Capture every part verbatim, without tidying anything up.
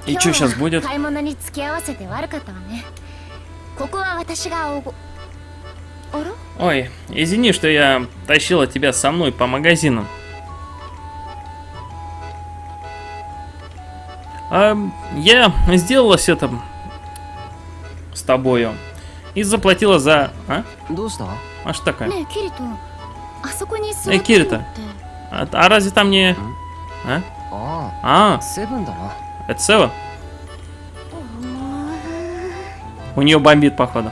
И что сейчас будет? Ой, извини, что я тащила тебя со мной по магазинам. А, я сделала все это с тобою и заплатила за... А? А что такое? Эй, Кирита, а, а разве там не... А? А, это Сева? У нее бомбит, походу.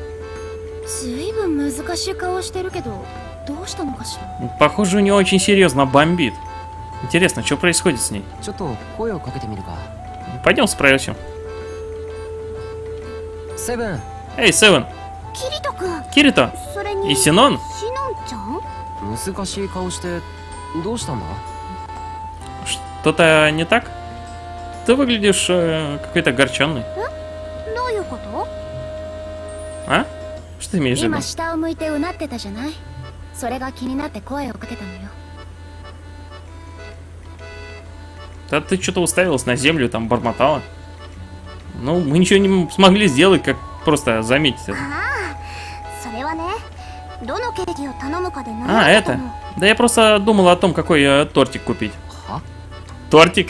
Похоже, у нее очень серьезно бомбит. Интересно, что происходит с ней? Пойдем спросим. Эй, Севен! Кирита! И Синон? Что-то не так? Ты выглядишь э, какой-то огорченный. А? Что ты имеешь в виду? Да ты что-то уставилась на землю, там бормотала. Ну, мы ничего не смогли сделать, как просто заметить это. А, это? Да я просто думала о том, какой э, тортик купить. Тортик?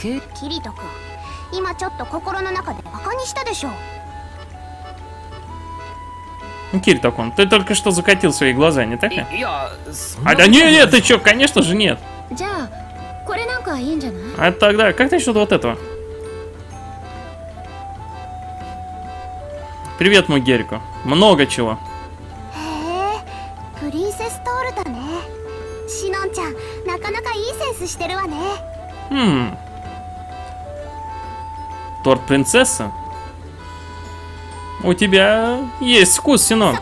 Ну, Кирита-кун, ты только что закатил свои глаза, не так ли? А, да нет, нет, ты чё, конечно же нет. А тогда, как насчет вот этого? Привет, мой Герико. Много чего. Хм. Торт принцессы? У тебя есть вкус, Синон.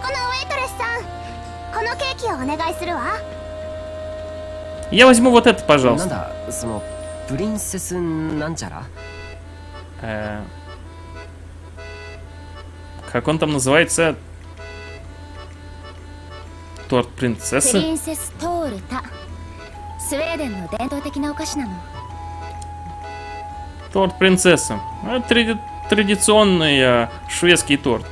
Я возьму вот это, пожалуйста. Э, как он там называется? Торт принцессы? Торт принцессы. Это тради традиционный э, шведский торт.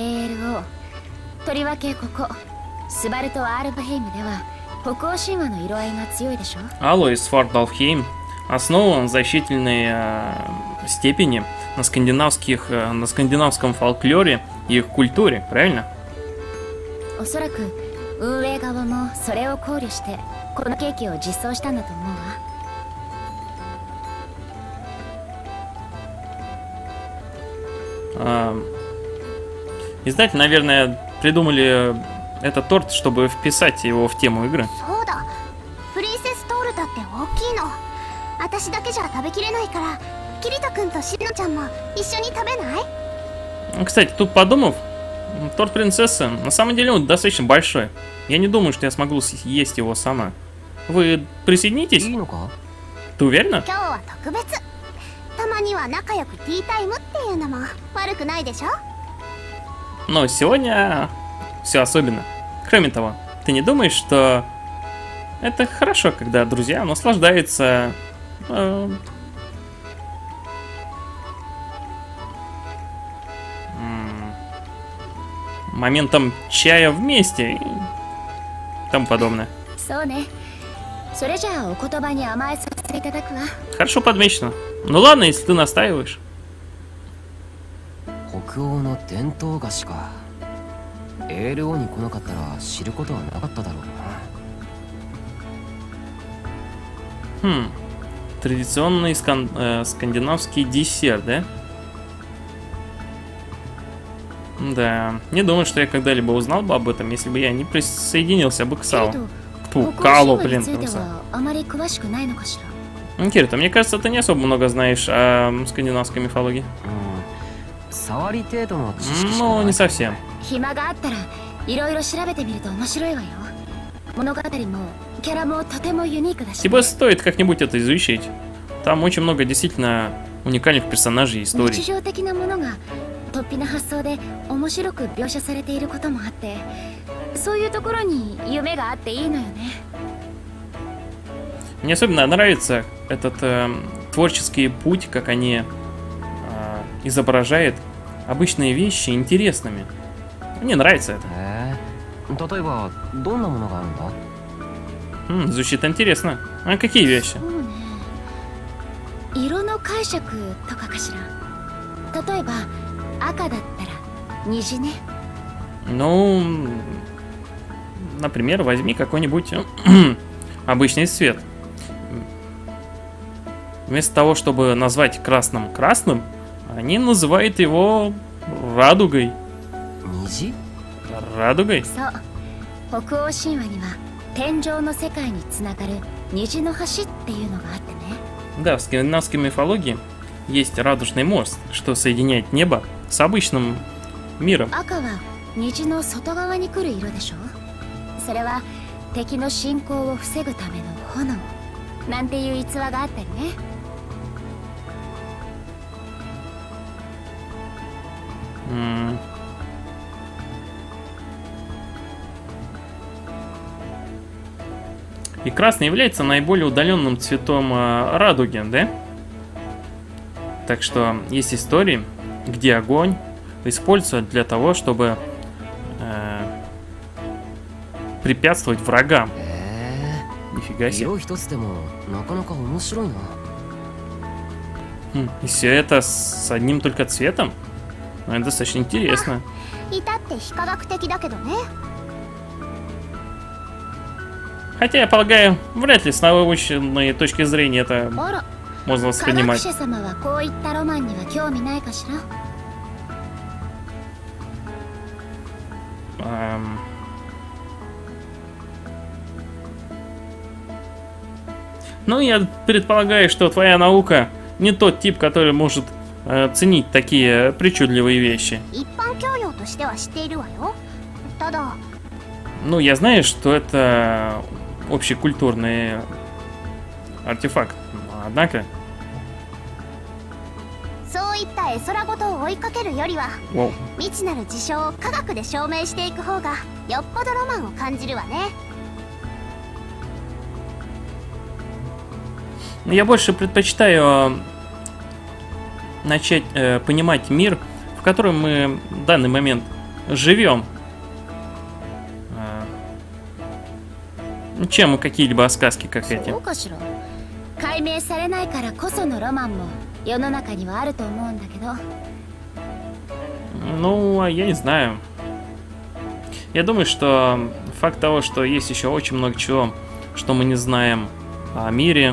Алоис Фардалфхейм основан в значительной э, степени на скандинавских, э, на скандинавском фольклоре и их культуре, правильно? А, издатели, наверное, придумали этот торт, чтобы вписать его в тему игры. Кстати, тут подумав, торт принцессы на самом деле он достаточно большой. Я не думаю, что я смогу съесть его сама. Вы присоединитесь? Ты уверена? Но сегодня все особенно. Кроме того, ты не думаешь, что это хорошо, когда друзья наслаждаются э, моментом чая вместе и тому подобное. Хорошо подмечено. Ну ладно, если ты настаиваешь. Хм. Традиционный скан э, скандинавский десерт, да? Да. Не думаю, что я когда-либо узнал бы об этом, если бы я не присоединился бы к Сау. Фу, Калу, блин. Ну, Кирита, мне кажется, ты не особо много знаешь о скандинавской мифологии. Ну, не совсем. Тебе стоит как-нибудь это изучить. Там очень много действительно уникальных персонажей и историй. Мне особенно нравится этот э, творческий путь, как они э, изображает обычные вещи интересными. Мне нравится это. М, звучит интересно. А какие вещи? Ну, например, возьми какой-нибудь обычный цвет. Вместо того, чтобы назвать красным красным, они называют его радугой. Радугой? Да, в скандинавской мифологии есть радужный мост, что соединяет небо с обычным миром. М. И красный является наиболее удаленным цветом э, радуги, да? Так что есть истории, где огонь используют для того, чтобы э, препятствовать врагам. Нифига себе. Хм, и все это с одним только цветом? Ну, это достаточно интересно. Хотя, я полагаю, вряд ли с научной точки зрения это можно воспринимать. Эм... Ну, я предполагаю, что твоя наука не тот тип, который может э, ценить такие причудливые вещи. Ну, я знаю, что это общекультурный артефакт, однако... Воу. Я больше предпочитаю начать э, понимать мир, в котором мы в данный момент живем, э, чем какие-либо сказки, как эти. Ну, я не знаю. Я думаю, что факт того, что есть еще очень много чего, что мы не знаем о мире,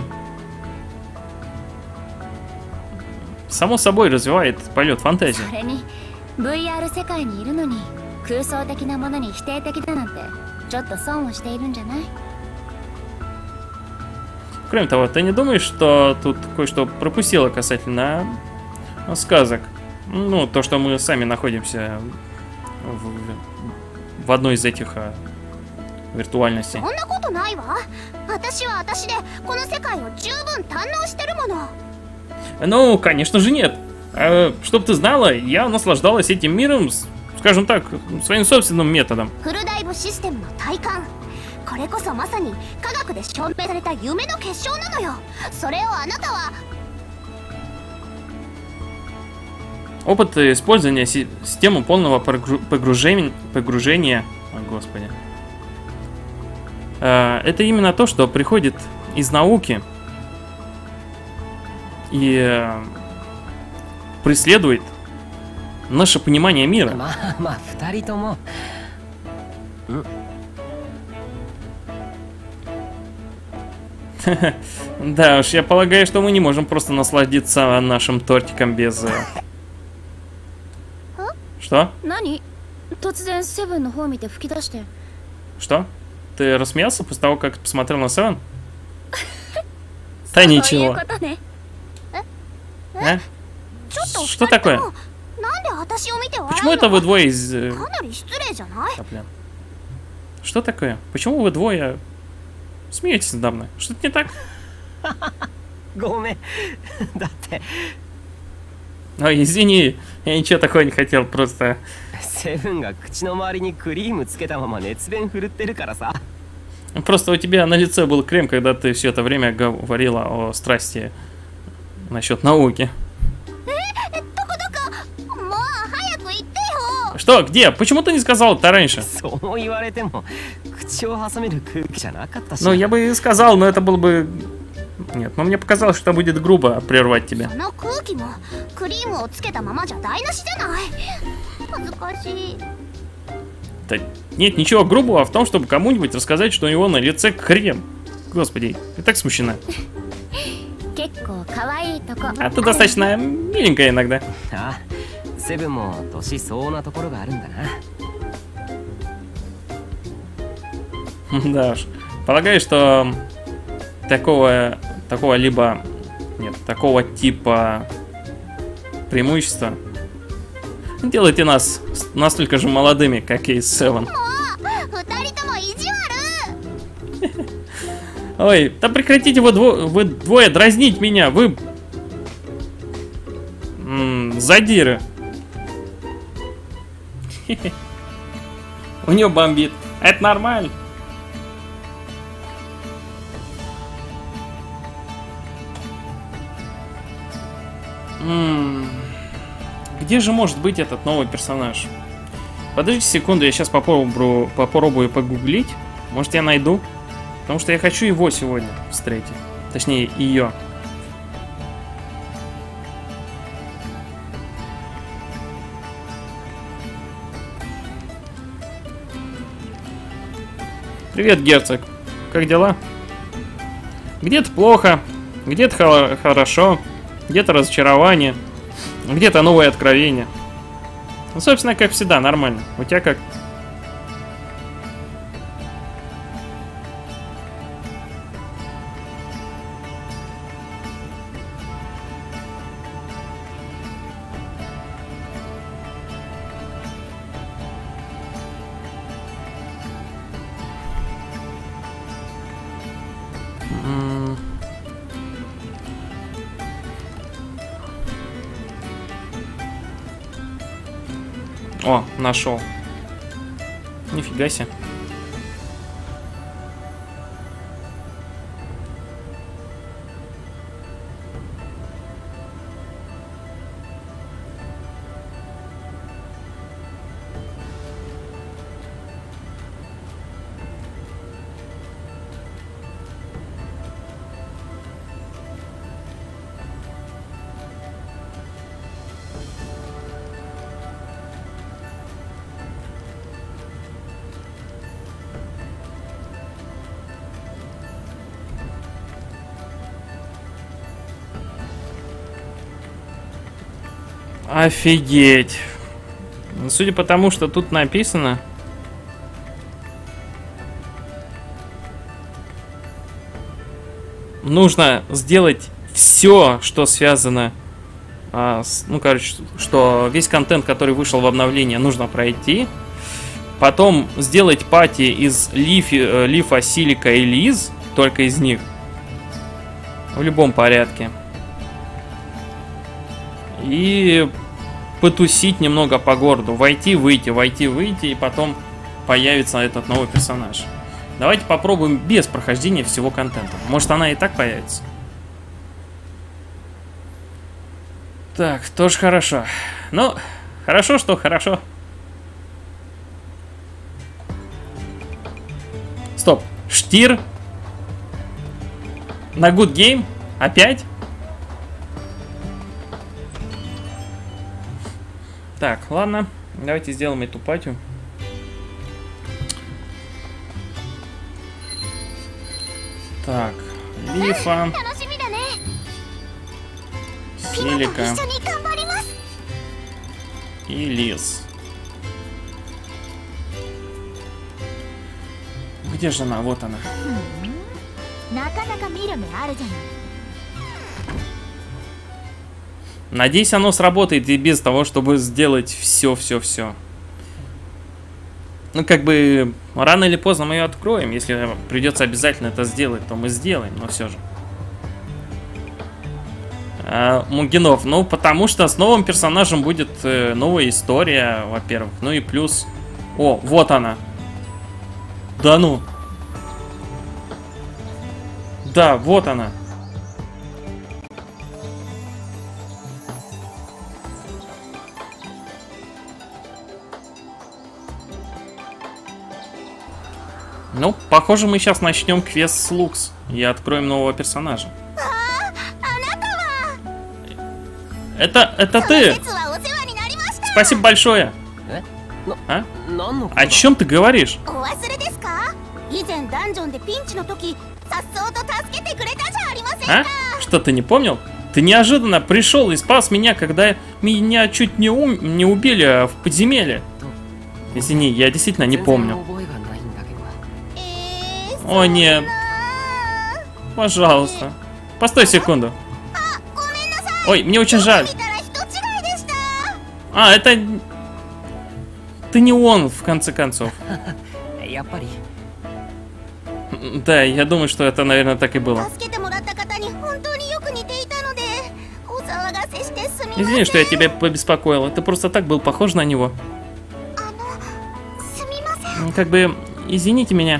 само собой развивает полет фантазии. Кроме того, ты не думаешь, что тут кое-что пропустило касательно сказок? Ну, то, что мы сами находимся в, в одной из этих а, виртуальностей. Ну, конечно же нет. А, чтоб ты знала, я наслаждалась этим миром, скажем так, своим собственным методом. Опыт использования системы полного погружения, погружения о, господи. А, это именно то, что приходит из науки и преследует наше понимание мира. Да уж, я полагаю, что мы не можем просто насладиться нашим тортиком без... Что? Что? Ты рассмеялся после того, как посмотрел на Севен? Да ничего. А? Что такое? Почему это вы двое из... А, блин. Что такое? Почему вы двое смеетесь надо мной? Что-то не так? Ой, извини, я ничего такого не хотел, просто... Просто у тебя на лице был крем, когда ты все это время говорила о страсти насчет науки. Что? Где? Почему ты не сказал это раньше? Ну, я бы сказал, но это было бы... Нет, но мне показалось, что будет грубо прервать тебя. Да нет ничего грубого в том, чтобы кому-нибудь рассказать, что у него на лице крем. Господи, я так смущена. А ты достаточно миленькая иногда. Да уж. Полагаю, что такого, такого либо... Нет, такого типа преимущества делайте нас настолько же молодыми, как и Севен. Ой, да прекратите вы, дво вы двое дразнить меня, вы... М -м, задиры. У нее бомбит. Это нормально. М -м Где же может быть этот новый персонаж? Подождите секунду, я сейчас попробую, попробую погуглить. Может, я найду? Потому что я хочу его сегодня встретить. Точнее, ее. Привет, герцог. Как дела? Где-то плохо, где-то хорошо, где-то разочарование, где-то новое откровение. Ну, собственно, как всегда, нормально. У тебя как? О, нашел. Нифига себе. Офигеть. Судя по тому, что тут написано, нужно сделать все, что связано а, с, ну, короче, что весь контент, который вышел в обновление, нужно пройти. Потом сделать пати из Лифи, Лифа, Силика и Лиз, только из них. В любом порядке. И потусить немного по городу. Войти, выйти, войти, выйти. И потом появится этот новый персонаж. Давайте попробуем без прохождения всего контента. Может, она и так появится. Так, тоже хорошо. Ну, хорошо, что хорошо. Стоп. Штир. На Good Game? Опять? Так, ладно. Давайте сделаем эту патию. Так, Лифа, Силика и Лиз. Где же она? Вот она. Надеюсь, оно сработает и без того, чтобы сделать все-все-все. Ну, как бы, рано или поздно мы ее откроем. Если придется обязательно это сделать, то мы сделаем, но все же. А, Мугинов, ну, потому что с новым персонажем будет э, новая история, во-первых. Ну и плюс... О, вот она. Да ну. Да, вот она. Ну, похоже, мы сейчас начнем квест с Лукс и откроем нового персонажа. Это, это ты! Спасибо большое! А? О чем ты говоришь? А? Что, ты не помнил? Ты неожиданно пришел и спас меня, когда меня чуть не, ум... не убили в подземелье. Извини, я действительно не помню. О, нет. Пожалуйста. Постой секунду. Ой, мне очень жаль. А, это... Ты не он, в конце концов. Да, я думаю, что это, наверное, так и было. Извини, что я тебя побеспокоила. Ты просто так был похож на него. Как бы, извините меня.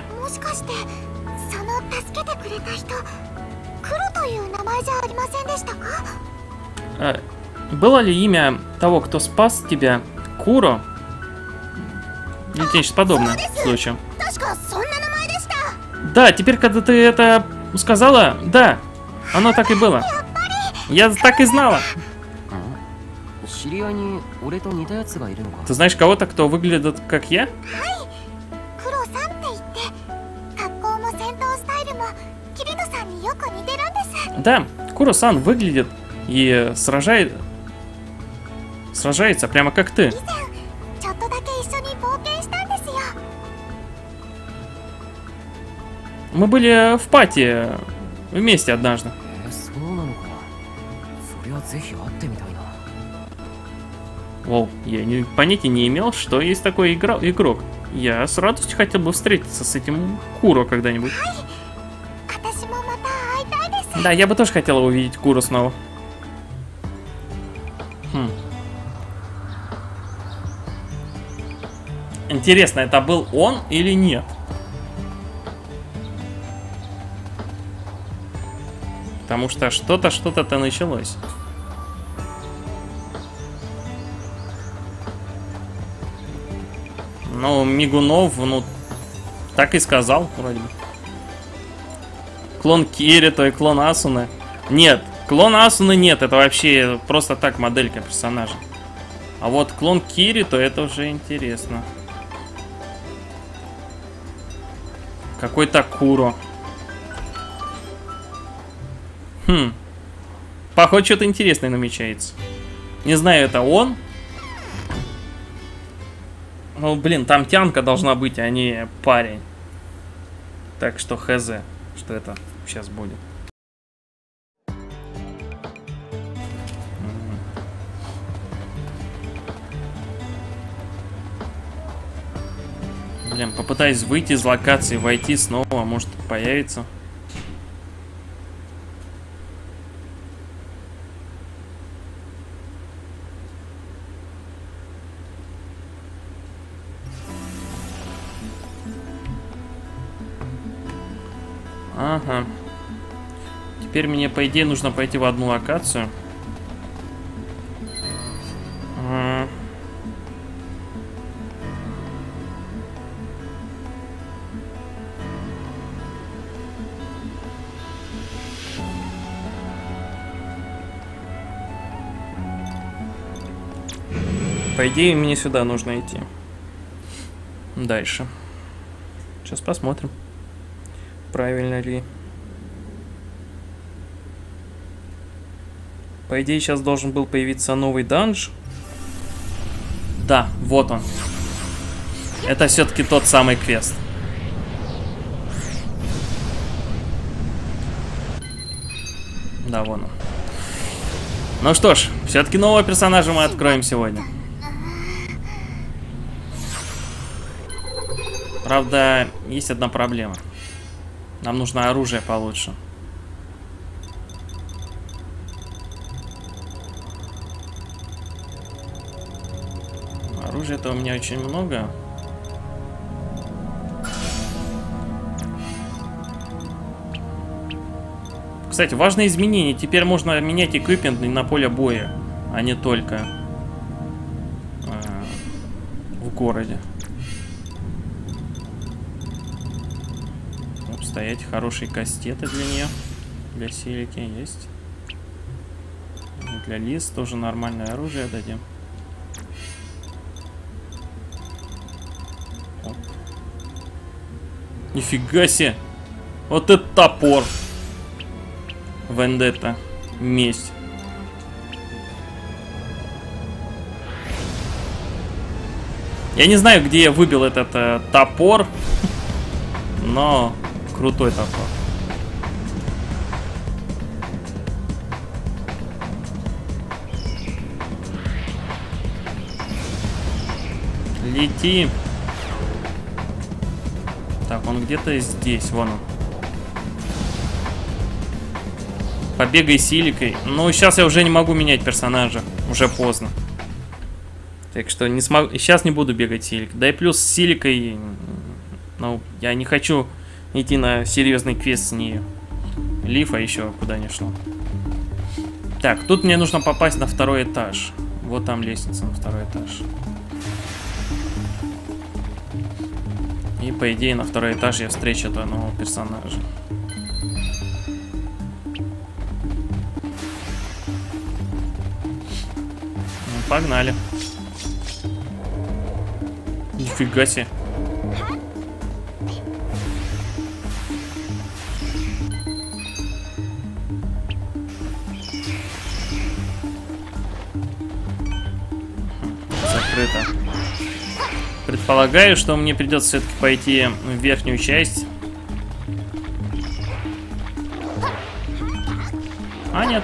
А, было ли имя того, кто спас тебя, Куро? Или нечто подобное в случае? Да, теперь, когда ты это сказала, да, оно так и было. Я так и знала. Ты знаешь кого-то, кто выглядит как я? Да, Куро-сан выглядит и сражает... сражается прямо как ты. Мы были в пати вместе однажды. Воу, я не, понятия не имел, что есть такой игра, игрок. Я с радостью хотел бы встретиться с этим Куро когда-нибудь. Да, я бы тоже хотела увидеть Куро снова. Хм. Интересно, это был он или нет? Потому что что-то, что-то-то началось. Ну, Мигунов, ну, так и сказал, вроде бы. Клон Кирито и клон Асуны. Нет, клон Асуны нет, это вообще просто так моделька персонажа. А вот клон Кирито, это уже интересно. Какой-то Куро. Хм. Походу, что-то интересное намечается. Не знаю, это он. Ну, блин, там тянка должна быть, а не парень. Так что хз, что это сейчас будет. Блин, попытаюсь выйти из локации, войти снова, может появится. Ага. Теперь мне, по идее, нужно пойти в одну локацию. Ага. По идее, мне сюда нужно идти. Дальше. Сейчас посмотрим. Правильно ли? По идее, сейчас должен был появиться новый данж. Да, вот он. Это все-таки тот самый квест. Да, вон он. Ну что ж, все-таки нового персонажа мы откроем сегодня. Правда, есть одна проблема. Нам нужно оружие получше. Оружия-то у меня очень много. Кстати, важное изменение. Теперь можно менять эквипмент на поле боя, а не только э, в городе. стоять. Хорошие кастеты для нее. Для Силики есть. Для Лиз тоже нормальное оружие дадим. Оп. Нифига себе! Вот это топор! Вендетта. Месть. Я не знаю, где я выбил этот э, топор, но крутой топор. Лети. Так, он где-то здесь, вон он. Побегай с Силикой. Ну, сейчас я уже не могу менять персонажа. Уже поздно. Так что не смогу. Сейчас не буду бегать с Силикой. Да и плюс с Силикой. Ну, я не хочу идти на серьезный квест с ней. Лифа еще куда не шло. Так, тут мне нужно попасть на второй этаж. Вот там лестница на второй этаж. И по идее на второй этаж я встречу этого нового персонажа. Ну, погнали. Нифига себе. Закрыто. Предполагаю, что мне придется все-таки пойти в верхнюю часть. А, нет.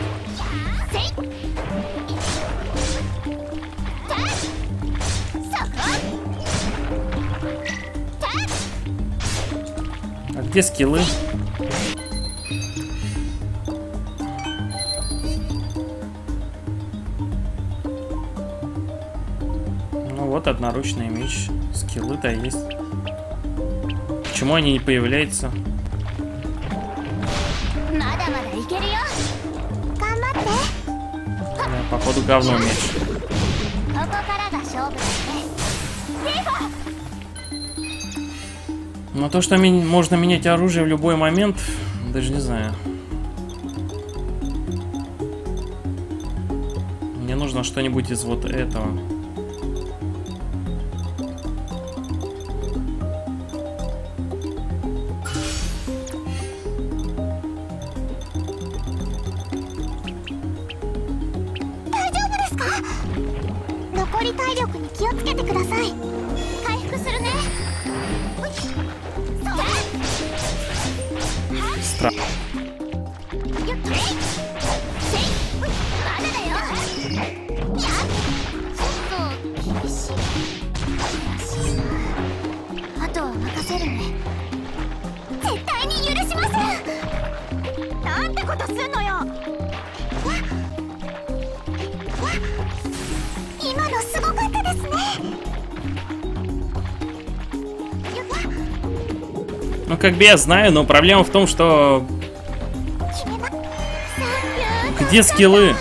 А где скиллы? Вот одноручный меч. Скиллы-то есть. Почему они не появляются? Да, походу говно меч. Но то, что можно менять оружие в любой момент, даже не знаю. Мне нужно что-нибудь из вот этого. Странно. Ну, как бы я знаю, но проблема в том, что... Где скиллы?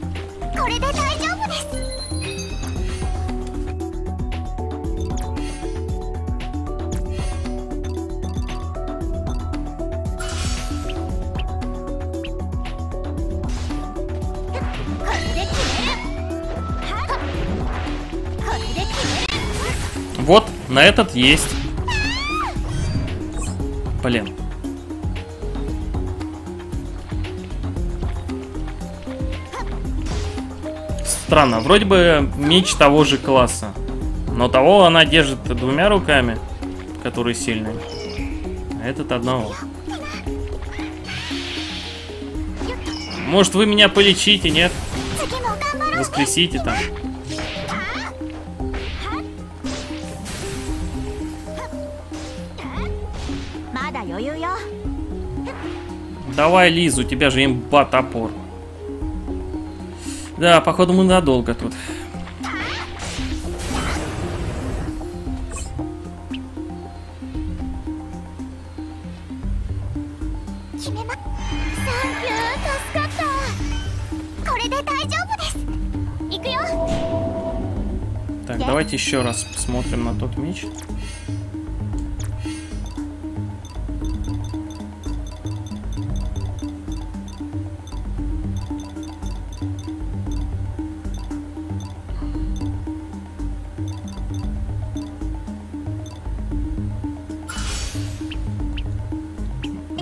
Вот, на этот есть. Блин. Странно, вроде бы меч того же класса. Но того она держит двумя руками, которые сильные. А этот одного. Может, вы меня полечите, нет? Воскресите там. Давай, Лиз, у тебя же имба топор. Да, походу мы надолго тут. Так, давайте еще раз посмотрим на тот меч.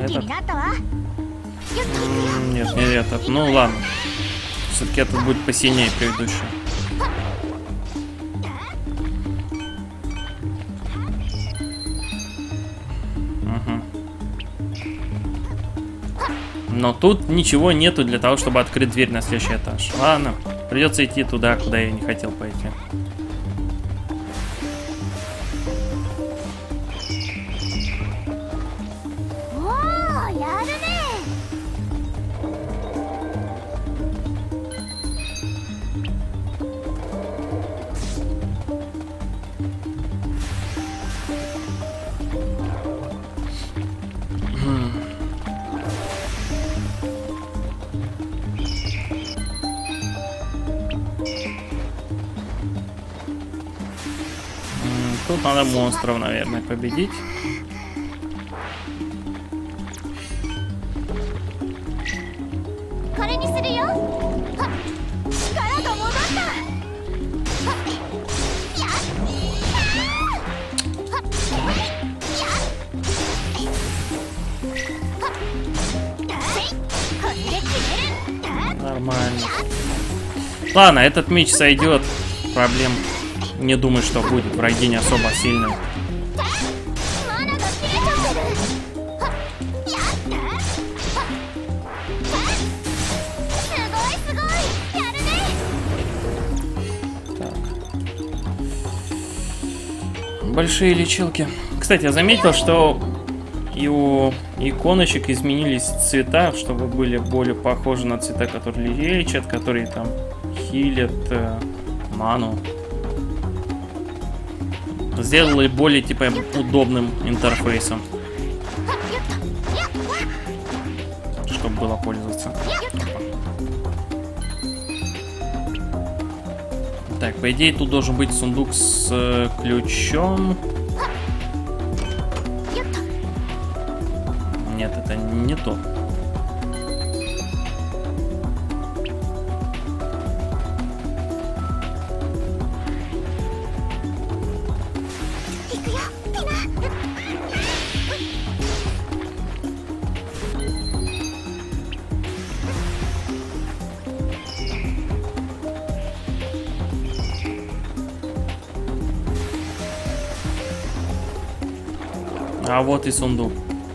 этот. Нет, не этот. Ну ладно. Все-таки этот будет посильнее предыдущий. Угу. Но тут ничего нету для того, чтобы открыть дверь на следующий этаж. Ладно, придется идти туда, куда я не хотел пойти. Тут надо монстров, наверное, победить. Нормально. Ладно, этот меч сойдет. Проблем. Не думаю, что будет. Враги не особо сильные. Так. Большие лечилки. Кстати, я заметил, что и у иконочек изменились цвета, чтобы были более похожи на цвета, которые лечат, которые там хилят э, ману. Сделали более, типа, удобным интерфейсом, чтобы было пользоваться. Так, по идее, тут должен быть сундук с э, ключом. Нет, это не то. А вот и сундук.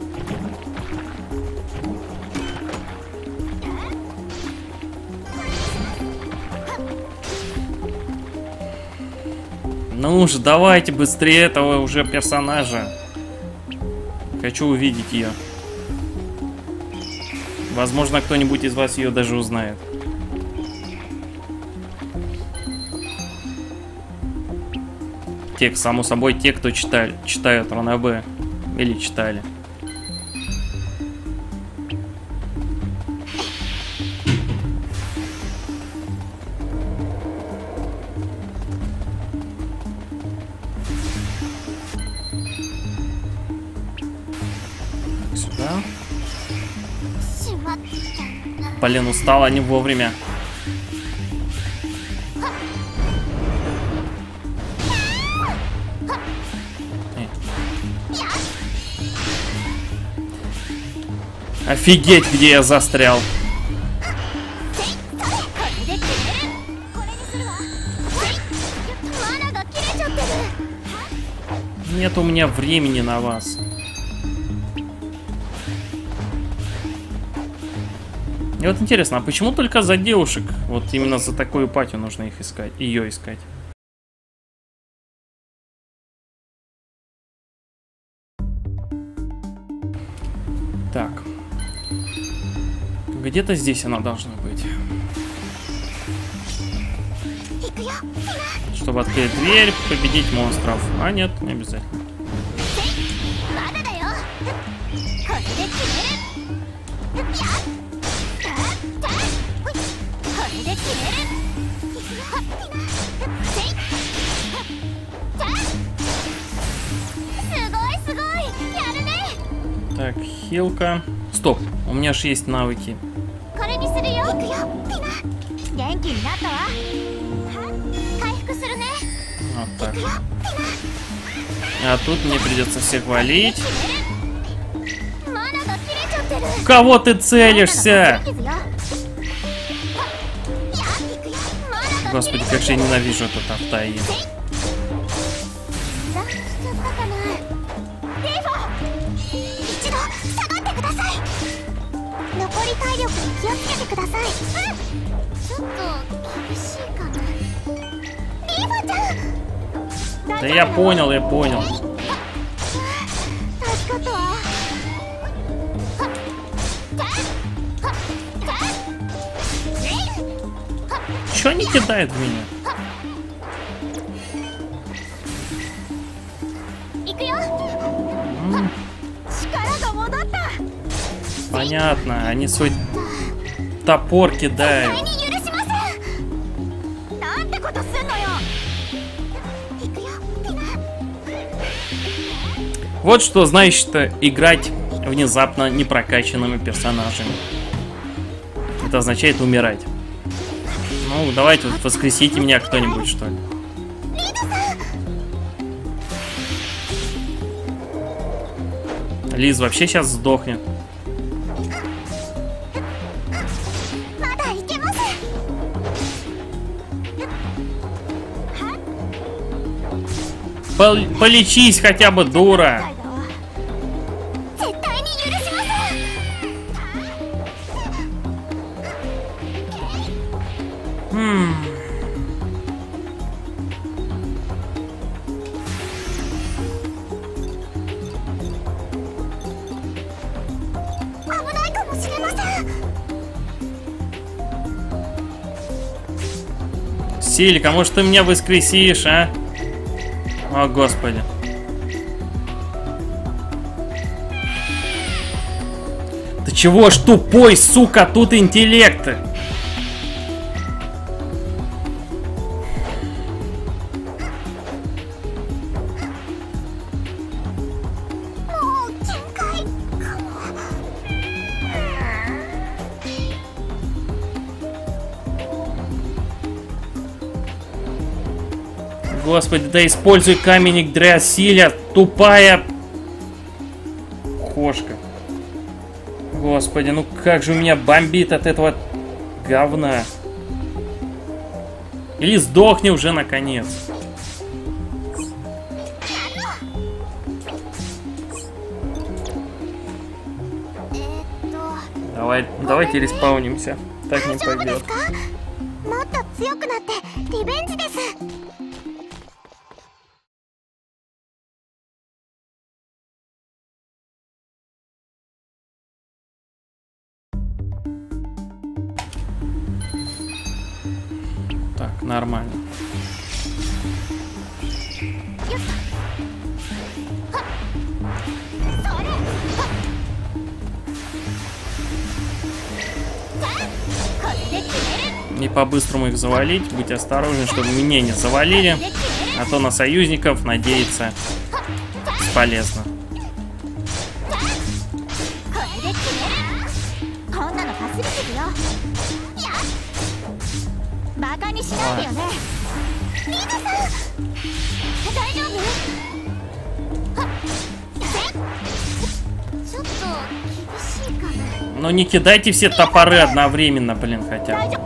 Ну же, давайте быстрее этого уже персонажа. Хочу увидеть ее. Возможно, кто-нибудь из вас ее даже узнает. Те, само собой, те, кто читали, читают Ранобэ. Или читали. Сюда. Блин, устала не вовремя. Офигеть, где я застрял. Нет у меня времени на вас. И вот интересно, а почему только за девушек? Вот именно за такую патию нужно их искать, ее искать. Так. Где-то здесь она должна быть. Чтобы открыть дверь, победить монстров. А нет, не обязательно. Так, хилка. Стоп, у меня же есть навыки. Вот так. А тут мне придется всех валить. В кого ты целишься? Господи, как же я ненавижу этот автоаим. Да я понял, я понял. Чё они кидают в меня? М-м. Понятно, они свой топор кидают. Вот что значит играть внезапно непрокачанными персонажами. Это означает умирать. Ну, давайте вот воскресите меня кто-нибудь, что ли. Лиз вообще сейчас сдохнет. Пол полечись хотя бы, дура. Хм. Силька, может, ты меня воскресишь, а? О, господи. Ты чего ж тупой, сука, тут интеллекты. Господи, да используй каменник Дрессиля, тупая кошка. Господи, ну как же у меня бомбит от этого говна. Или сдохни уже наконец. Давай, давайте респаунимся. Так не пойдет. Так, нормально. И по-быстрому их завалить. Будь осторожен, чтобы меня не завалили. А то на союзников надеяться бесполезно. Но не кидайте все топоры одновременно, блин, хотя бы.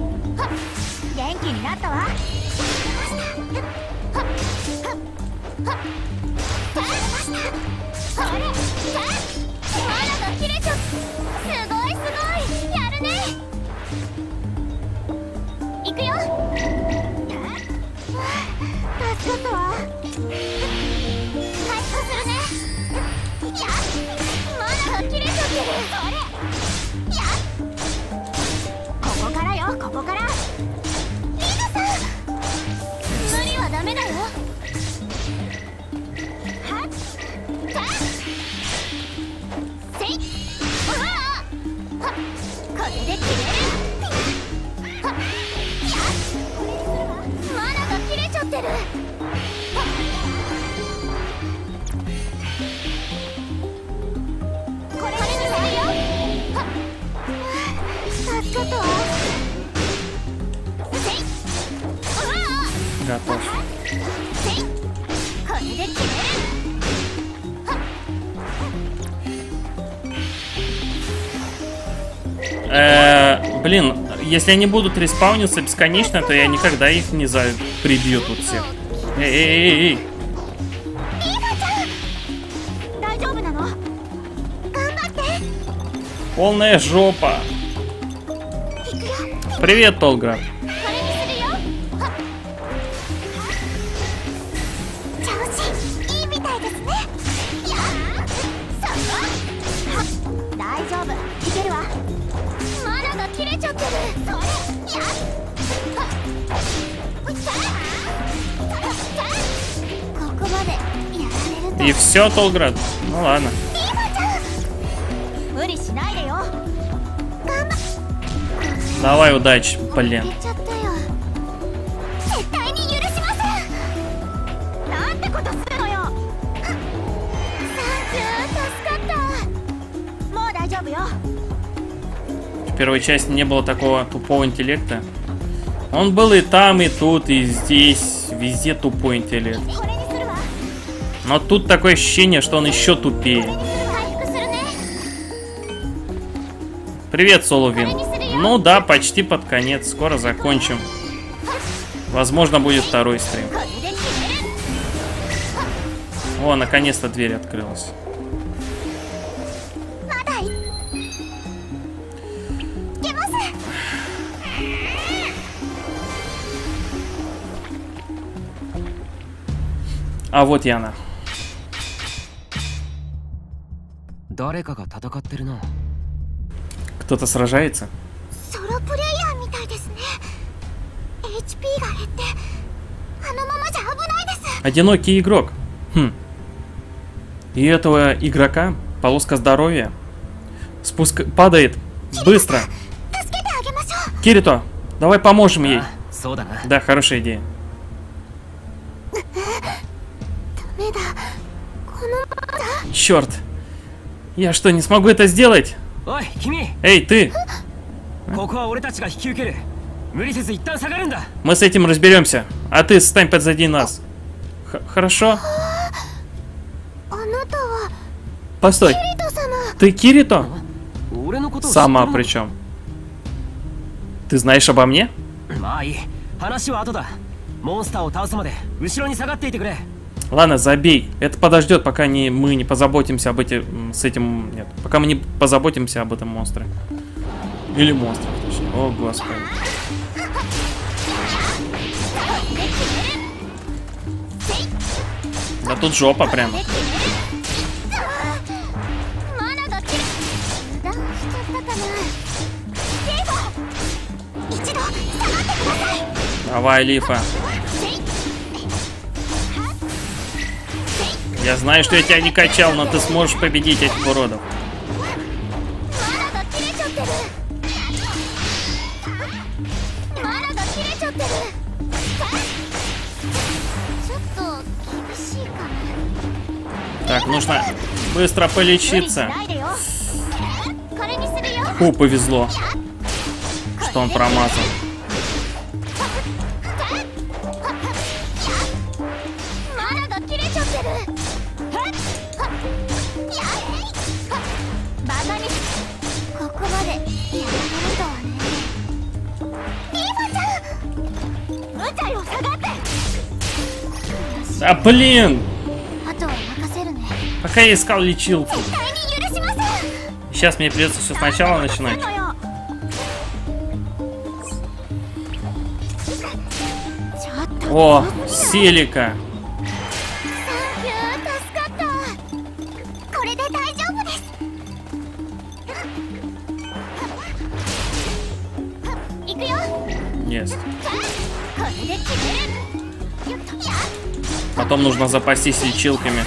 Готов. Блин, если они будут респауниться бесконечно, то я никогда их не за... прибью тут всех. Эй-эй-эй-эй! Полная жопа. Привет, Толград. И все, Толград? Ну ладно. Давай, удачи, блин. В первой части не было такого тупого интеллекта. Он был и там, и тут, и здесь. Везде тупой интеллект. Но тут такое ощущение, что он еще тупее. Привет, Соловин. Ну да, почти под конец. Скоро закончим. Возможно, будет второй стрим. О, наконец-то дверь открылась. А вот и она. Кто-то сражается? Одинокий игрок. Хм. И этого игрока полоска здоровья спуск... падает быстро. Кирито, давай поможем ей. Да, хорошая идея. Черт. Я что, не смогу это сделать? Эй, ты! Мы с этим разберемся. А ты стань позади нас. Х Хорошо? Постой. Ты Кирито? Сама причем. Ты знаешь обо мне? Ладно, забей. Это подождет, пока не, мы не позаботимся об этим, с этим, нет, пока мы не позаботимся об этом монстре. Или монстре, точнее. О, господи. Да тут жопа прямо. Давай, Лифа. Я знаю, что я тебя не качал, но ты сможешь победить этих уродов. Так, нужно быстро полечиться. Фу, повезло, что он промазал. А, блин! Пока я искал лечилку. Сейчас мне придется все сначала начинать. О, Селика. Есть. Потом нужно запастись лечилками.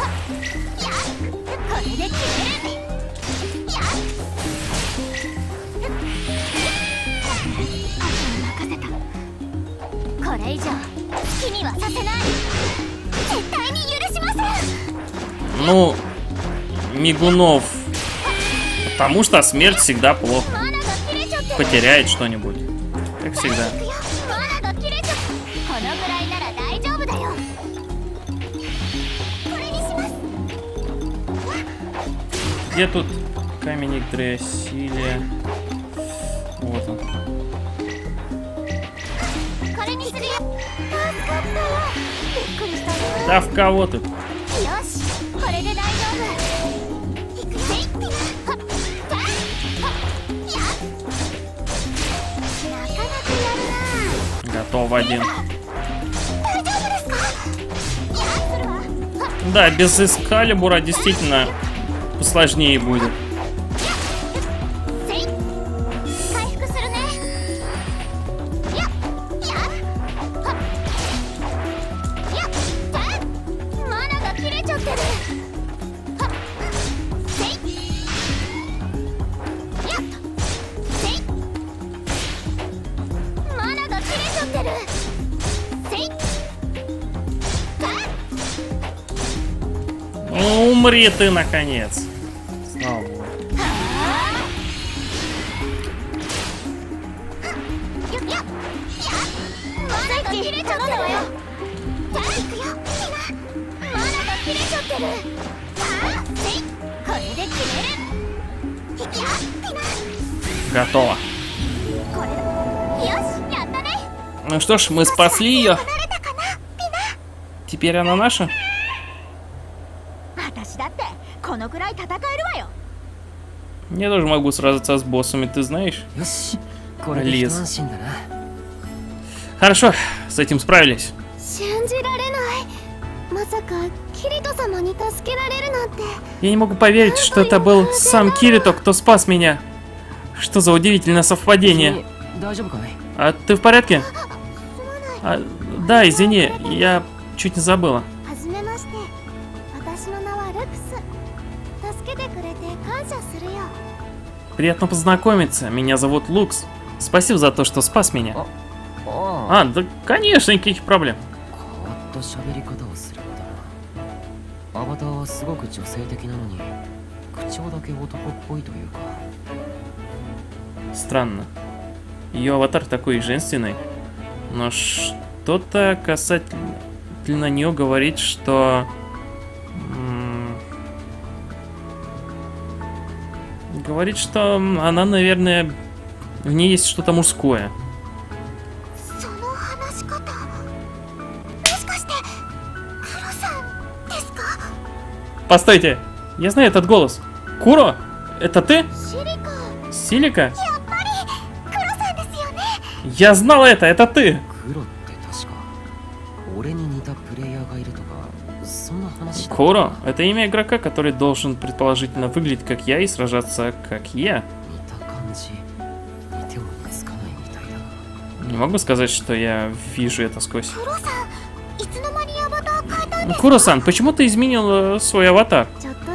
Ну, Мигунов. Потому что смерть всегда плохо. Потеряет что-нибудь. Как всегда. Где тут каменник Дресилия? Вот он. Да в кого ты? Готов один. Да, без Эскалибура действительно посложнее будет. Умри ты, наконец. Слава Богу. Готово. Ну что ж, мы спасли ее. Теперь она наша. Я тоже могу сразиться с боссами, ты знаешь? Лиз. Хорошо, с этим справились. Я не могу поверить, что это был сам Кирито, кто спас меня. Что за удивительное совпадение. А ты в порядке? А, да, извини, я чуть не забыла. Приятно познакомиться. Меня зовут Лукс. Спасибо за то, что спас меня. А, да, конечно, никаких проблем. Странно. Ее аватар такой женственный. Но что-то касательно нее говорит, что... Говорит, что она, наверное, в ней есть что-то мужское. Постойте, я знаю этот голос. Куро, это ты? Силика? Я знал это, это ты. Куро — это имя игрока, который должен предположительно выглядеть как я и сражаться как я. Не могу сказать, что я вижу это сквозь. Куро-сан, почему ты изменил свой аватар?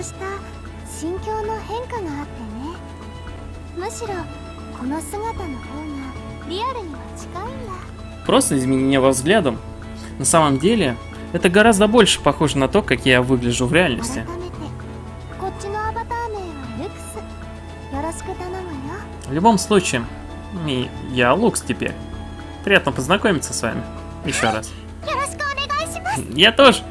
Просто изменение во взглядом. На самом деле, это гораздо больше похоже на то, как я выгляжу в реальности. В любом случае, я Лукс теперь. Приятно познакомиться с вами. Еще раз. Я тоже.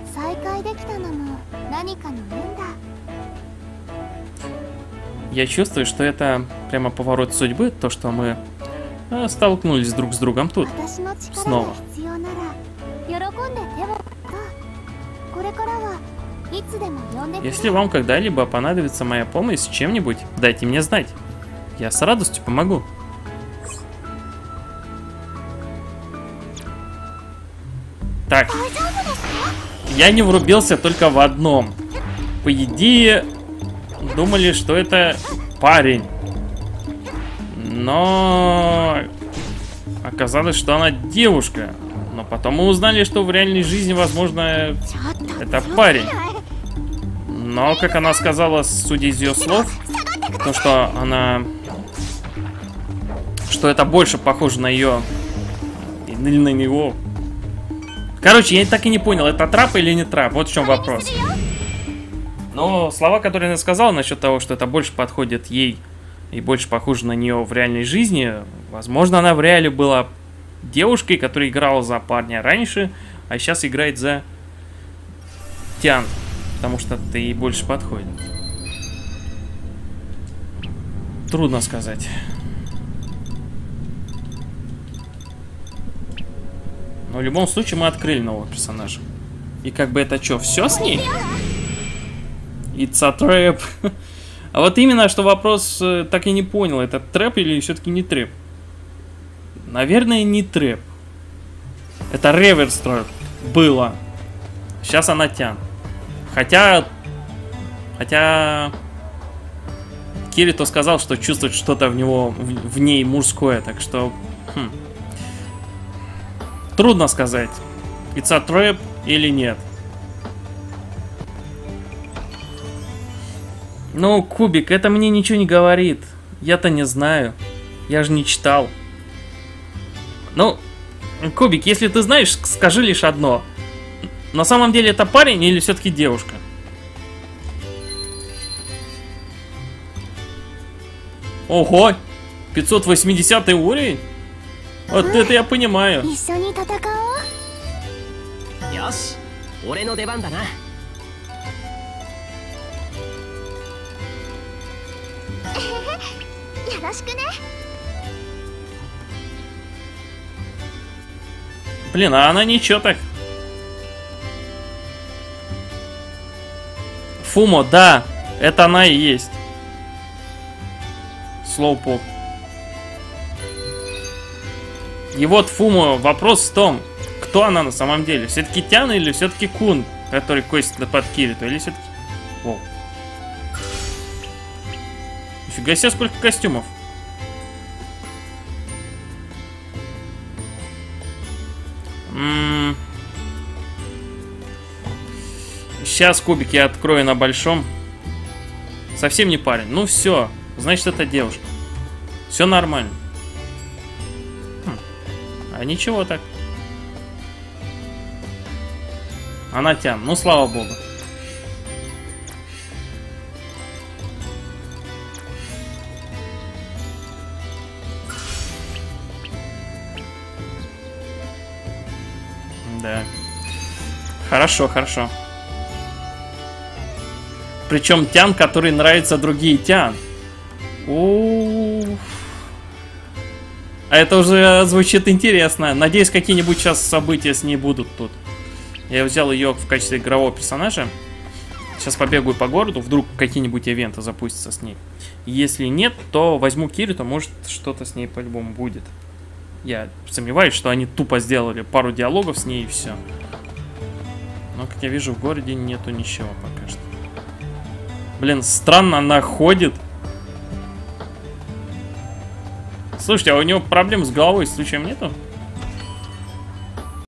Я чувствую, что это прямо поворот судьбы, то, что мы столкнулись друг с другом тут. Снова. Если вам когда-либо понадобится моя помощь с чем-нибудь, дайте мне знать. Я с радостью помогу. Так. Я не врубился только в одном. По идее, думали, что это парень. Но оказалось, что она девушка. Но потом мы узнали, что в реальной жизни, возможно, это парень. Но, как она сказала, судя из ее слов, то, что она... Что это больше похоже на ее... Или на него. Короче, я так и не понял, это трап или не трап. Вот в чем вопрос. Но слова, которые она сказала насчет того, что это больше подходит ей и больше похоже на нее в реальной жизни, возможно, она в реале была девушкой, которая играла за парня раньше, а сейчас играет за Тян, потому что это ей больше подходит. Трудно сказать. Но в любом случае мы открыли нового персонажа. И как бы это что, все с ней? It's a trap. А вот именно, что вопрос э, так и не понял, это трэп или все-таки не трэп? Наверное, не трэп. Это реверс трэп было. Сейчас она тян. Хотя... Хотя... Кирито сказал, что чувствует что-то в него, в, в ней мужское, так что... Хм. Трудно сказать, it's a trap или нет. Ну, Кубик, это мне ничего не говорит. Я-то не знаю. Я же не читал. Ну, Кубик, если ты знаешь, скажи лишь одно. На самом деле это парень или все-таки девушка? Ого! пятьсот восьмидесятый уровень? Вот это я понимаю. Блин, а она ничего так. Фумо, да, это она и есть. Слоупок. И вот, Фумо, вопрос в том, кто она на самом деле. Все-таки Тяна или все-таки Кун, который косит под Кирито, или все-таки... Воу. Нифига себе, сколько костюмов. М-м-м. Сейчас кубик я открою на большом. Совсем не парень. Ну все, значит это девушка. Все нормально. Хм. А ничего так. Она тян. Ну слава богу. Да. Хорошо, хорошо. Причем тян, который нравится другие тян. У-у-у. А это уже звучит интересно. Надеюсь, какие-нибудь сейчас события с ней будут тут. Я взял ее в качестве игрового персонажа. Сейчас побегаю по городу, вдруг какие-нибудь ивенты запустятся с ней. Если нет, то возьму Кирито, может что-то с ней по-любому будет. Я сомневаюсь, что они тупо сделали пару диалогов с ней и все. Но, как я вижу, в городе нету ничего пока что. Блин, странно она ходит. Слушайте, а у него проблем с головой случаем нету?